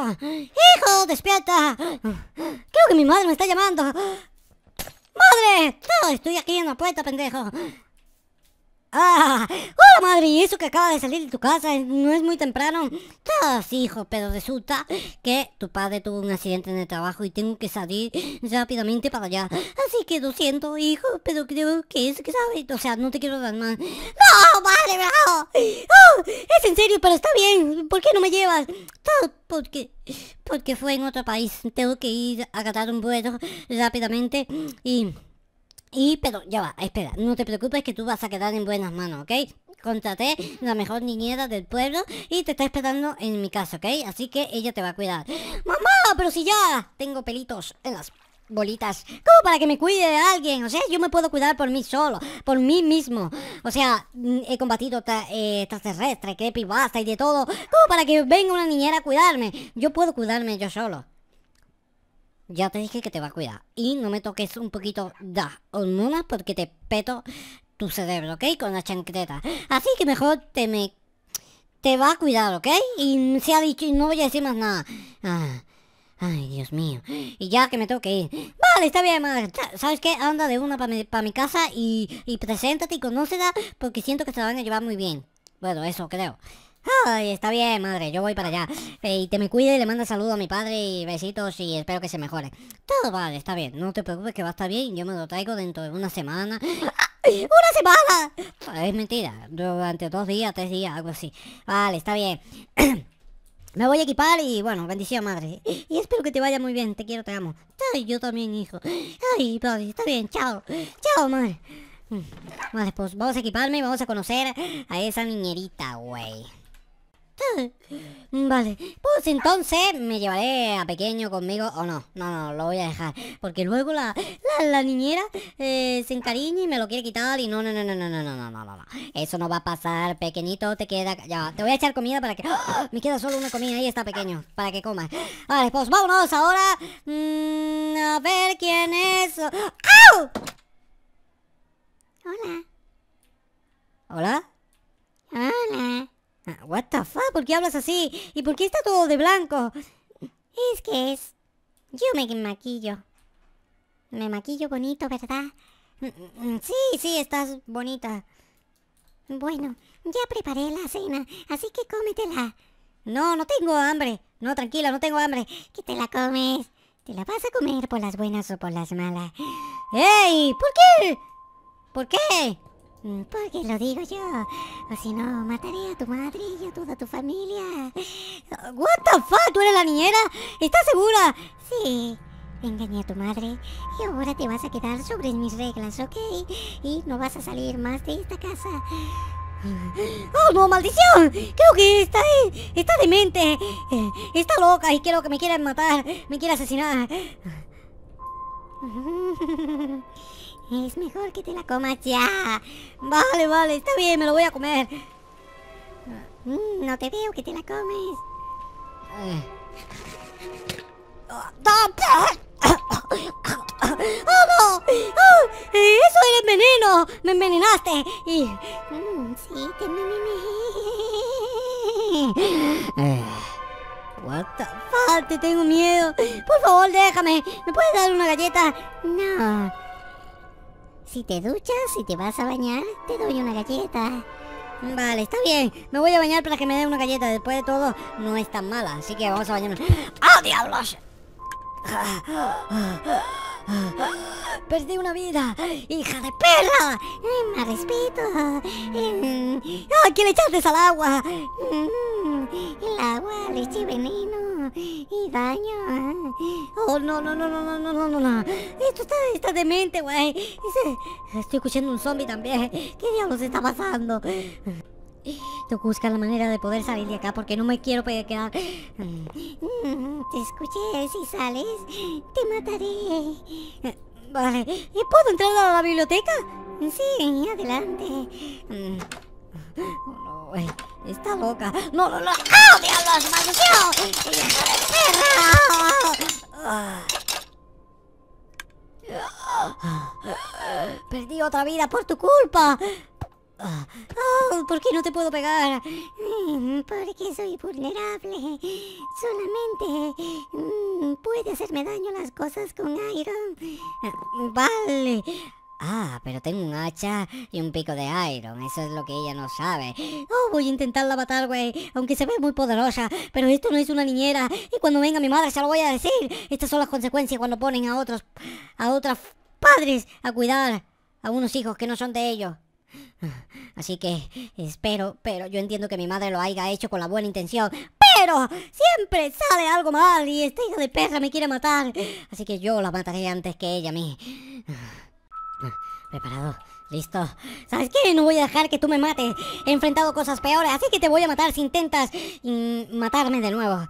¡Hijo, despierta! Creo que mi madre me está llamando. ¡Madre! No, estoy aquí en la puerta, pendejo. ¡Ah! ¡Hola, madre! ¿Y eso que acaba de salir de tu casa? ¿No es muy temprano? Sí, hijo, pero resulta que tu padre tuvo un accidente en el trabajo y tengo que salir rápidamente para allá. Así que lo siento, hijo, pero creo que es grave. O sea, no te quiero dar más. ¡No, madre! ¡No! ¡Oh! Es en serio, pero está bien. ¿Por qué no me llevas? Porque fue en otro país. Tengo que ir a agarrar un vuelo rápidamente pero ya va, espera, no te preocupes que tú vas a quedar en buenas manos, ¿ok? Contraté la mejor niñera del pueblo y te está esperando en mi casa, ¿ok? Así que ella te va a cuidar. ¡Mamá! Pero si ya tengo pelitos en las bolitas, ¿cómo para que me cuide de alguien? O sea, yo me puedo cuidar por mí solo, por mí mismo. O sea, he combatido extraterrestres, creepypasta y de todo. ¿Cómo para que venga una niñera a cuidarme? Yo puedo cuidarme yo solo. Ya te dije que te va a cuidar. Y no me toques un poquito de hormonas porque te peto tu cerebro, ¿ok? Con la chancleta. Así que mejor te va a cuidar, ¿ok? Y se ha dicho y no voy a decir más nada. Ay, Dios mío. Y ya que me tengo que ir. Vale, está bien, madre. ¿Sabes qué? Anda de una para mi casa y preséntate y conócela porque siento que se la van a llevar muy bien. Bueno, eso creo. Ay, está bien, madre, yo voy para allá. Y te me cuide y le manda saludos a mi padre y besitos y espero que se mejore. Todo vale, está bien, no te preocupes que va a estar bien. Yo me lo traigo dentro de una semana. ¡Una semana! Es mentira, durante 2 días, 3 días, algo así. Vale, está bien. Me voy a equipar y bueno, bendición, madre. Y espero que te vaya muy bien, te quiero, te amo. Ay, yo también, hijo. Ay, padre, está bien, chao. Chao, madre. Vale, pues vamos a equiparme y vamos a conocer a esa niñerita, güey. Vale, pues entonces me llevaré a Pequeño conmigo o no, lo voy a dejar. Porque luego la niñera se encariña y me lo quiere quitar y no. Eso no va a pasar, Pequeñito, te queda... Ya, te voy a echar comida para que... ¡Oh! Me queda solo una comida, ahí está, Pequeño, para que comas. Vale, pues vámonos ahora. A ver quién es... ¡Au! Hola. ¿Hola? Hola. What the fuck, ¿por qué hablas así? ¿Y por qué está todo de blanco? Yo me maquillo. Me maquillo bonito, ¿verdad? Sí, estás bonita. Bueno, ya preparé la cena, así que cómetela. No tengo hambre. No, tranquila, no tengo hambre. Que te la comes. Te la vas a comer por las buenas o por las malas. ¡Ey! ¿Por qué? ¿Por qué? Porque lo digo yo. O si no, mataré a tu madre y a toda tu familia. What the fuck, ¿tú eres la niñera? ¿Estás segura? Sí, engañé a tu madre y ahora te vas a quedar sobre mis reglas, ¿ok? Y no vas a salir más de esta casa. ¡Oh, no, maldición! Creo que está demente. Está loca y creo que me quiere matar. Me quiere asesinar. Es mejor que te la comas ya. Vale, está bien, me lo voy a comer. No te veo que te la comes. ¡Oh, no! ¡Oh! ¡Eso era veneno! ¡Me envenenaste! Y... sí, te envenené. What the fuck, te tengo miedo. Por favor, déjame. ¿Me puedes dar una galleta? No. Si te duchas y te vas a bañar, te doy una galleta. Vale, está bien. Me voy a bañar para que me dé una galleta. Después de todo, no es tan mala. Así que vamos a bañarnos. ¡Ah, diablos! Perdí una vida. ¡Hija de perra! Más respeto. ¡Ay, ¿qué le echaste al agua? El agua le eché veneno y daño. Oh, no. Esto está demente, güey. Estoy escuchando un zombie también. ¿Qué diablos está pasando? Tengo que buscar la manera de poder salir de acá porque no me quiero quedar. Te escuché, si sales, te mataré. Vale, ¿y puedo entrar a la biblioteca? Sí, adelante. Oh, no, güey. Está loca. No. ¡Oh, diablos, maldición! ¡Hija de perra! Perdí otra vida por tu culpa. ¿Por qué no te puedo pegar? Porque soy vulnerable. Solamente puede hacerme daño las cosas con Iron. Vale. Pero tengo un hacha y un pico de iron. Eso es lo que ella no sabe. Voy a intentarla matar, güey. Aunque se ve muy poderosa. Pero esto no es una niñera. Y cuando venga mi madre se lo voy a decir. Estas son las consecuencias cuando ponen a otros padres a cuidar a unos hijos que no son de ellos. Así que espero, pero yo entiendo que mi madre lo haya hecho con la buena intención. Pero siempre sale algo mal y esta hija de perra me quiere matar. Así que yo la mataré antes que ella a mí. ¿Preparado? ¿Listo? ¿Sabes qué? No voy a dejar que tú me mates. He enfrentado cosas peores, así que te voy a matar si intentas matarme de nuevo.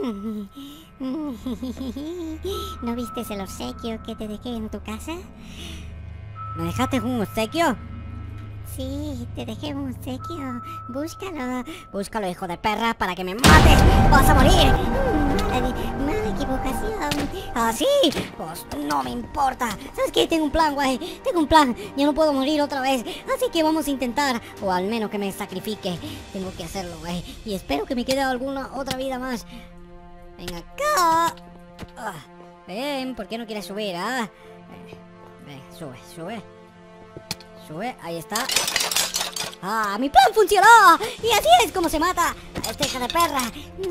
¿No viste el obsequio que te dejé en tu casa? ¿Me dejaste un obsequio? Sí, te dejé un obsequio. Búscalo. Búscalo, hijo de perra, para que me mates. ¡Vas a morir! Mala equivocación. ¿Ah, sí? Pues no me importa. ¿Sabes qué? Tengo un plan, güey. Tengo un plan. Yo no puedo morir otra vez. Así que vamos a intentar. O al menos que me sacrifique. Tengo que hacerlo, güey. Y espero que me quede alguna otra vida más. Ven acá. Ven, ¿por qué no quieres subir, ah? Ven, sube. Sube, ahí está. ¡Mi plan funcionó! Y así es como se mata a esta hija de perra.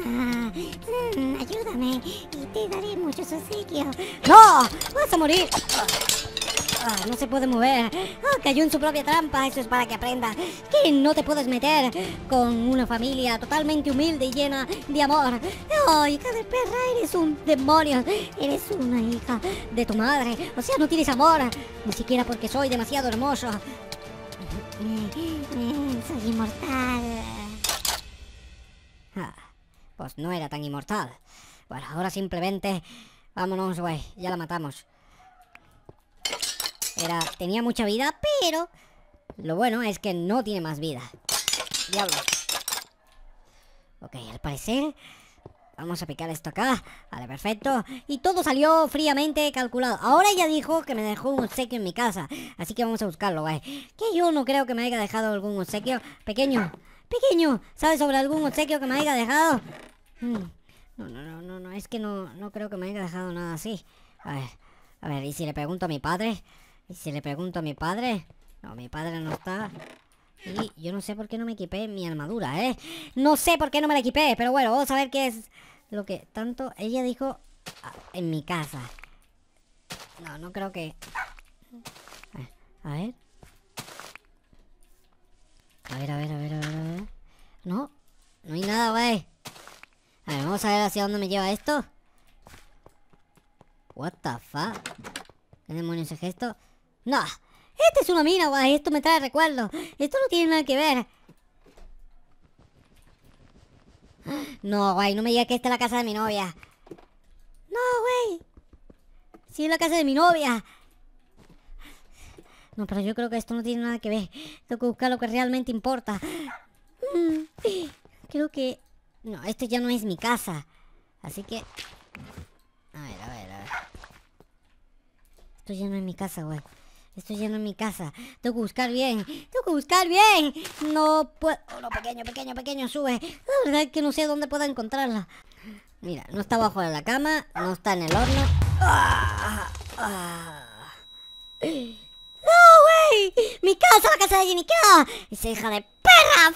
Ayúdame y te daré muchos obsequios. ¡No! ¡Vas a morir! No se puede mover. Cayó en su propia trampa. Eso es para que aprenda que no te puedes meter con una familia totalmente humilde y llena de amor. Hija de perra, eres un demonio. Eres una hija de tu madre. O sea, no tienes amor. Ni siquiera porque soy demasiado hermoso. Soy inmortal. Pues no era tan inmortal. Bueno, ahora simplemente vámonos, güey. Ya la matamos. Tenía mucha vida, pero lo bueno es que no tiene más vida. Diablo. Ok, al parecer vamos a picar esto acá. Vale, perfecto. Y todo salió fríamente calculado. Ahora ella dijo que me dejó un obsequio en mi casa. Así que vamos a buscarlo, güey. Que yo no creo que me haya dejado algún obsequio. Pequeño, ¿sabes sobre algún obsequio que me haya dejado? No, es que no creo que me haya dejado nada así. A ver, ¿y si le pregunto a mi padre? No, mi padre no está. Y yo no sé por qué no me equipé mi armadura, ¿eh? No sé por qué no me la equipé, pero bueno, vamos a ver qué es lo que tanto ella dijo en mi casa. No creo que... A ver. No hay nada, güey. A ver, vamos a ver hacia dónde me lleva esto. What the fuck? ¿Qué demonios es esto? No, esta es una mina, guay. Esto me trae recuerdos. Esto no tiene nada que ver. No, guay, no me digas que esta es la casa de mi novia. No, güey. Sí, es la casa de mi novia. No, pero yo creo que esto no tiene nada que ver. Tengo que buscar lo que realmente importa. Creo que... No, esto ya no es mi casa. Así que... A ver. Esto ya no es mi casa, güey. Esto ya no es mi casa. Tengo que buscar bien. No puedo... no, pequeño, sube. La verdad es que no sé dónde puedo encontrarla. Mira, no está abajo de la cama. No está en el horno. ¡No, güey! ¡Mi casa, la casa de Jenny K! ¡Esa hija de perra!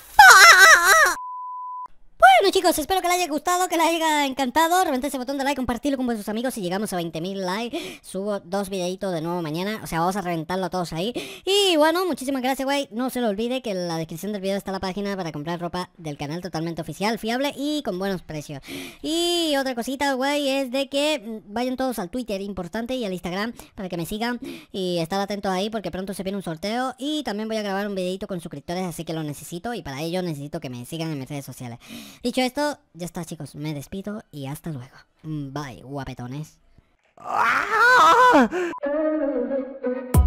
Bueno, chicos, espero que les haya gustado, que les haya encantado. Reventad ese botón de like, compartirlo con vuestros amigos. Si llegamos a 20.000 likes, subo 2 videitos de nuevo mañana. O sea, vamos a reventarlo a todos ahí. Y bueno, muchísimas gracias, güey. No se lo olvide que en la descripción del video está la página para comprar ropa del canal totalmente oficial, fiable y con buenos precios. Y otra cosita, güey, es de que vayan todos al Twitter, importante, y al Instagram para que me sigan. Y estar atentos ahí porque pronto se viene un sorteo. Y también voy a grabar un videito con suscriptores, así que lo necesito. Y para ello necesito que me sigan en mis redes sociales. Dicho esto, ya está, chicos, me despido y hasta luego. Bye, guapetones.